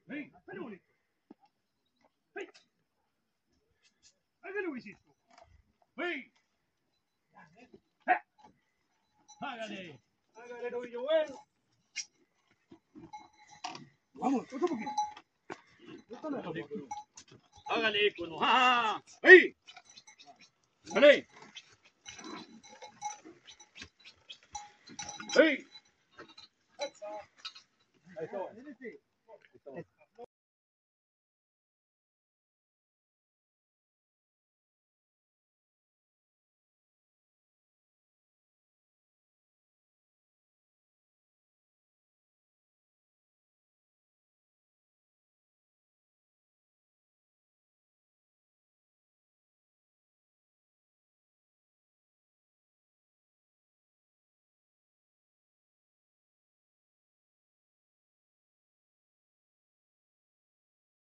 Ven, hágale bonito. Ven. Hágale bonito. Ven. Hágale. Hágale, novillo bueno. Vamos, otro poquito. Hágale, icono. ¡Ah! ¡Ey! ¡Hágale! ¡Ey! Ahí está.